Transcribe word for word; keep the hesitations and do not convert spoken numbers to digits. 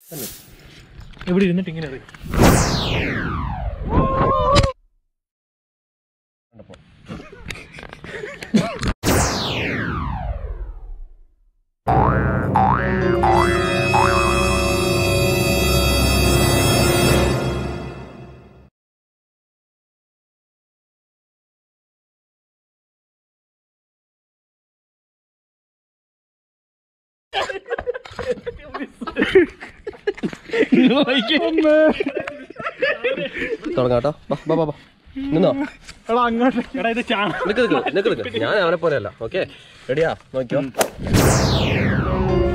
എവിടെ ഇരുന്നിട്ട് ഇങ്ങനെ അറിയാം. തുടങ്ങാട്ടോ. നിന്നോ അങ്ങോട്ട് നിക്ക് നിക്ക് നിക്ക് നിക്ക് ഞാൻ അവനെ പോലെയല്ല. ഓക്കെ റെഡിയാ? നോക്കിയോ.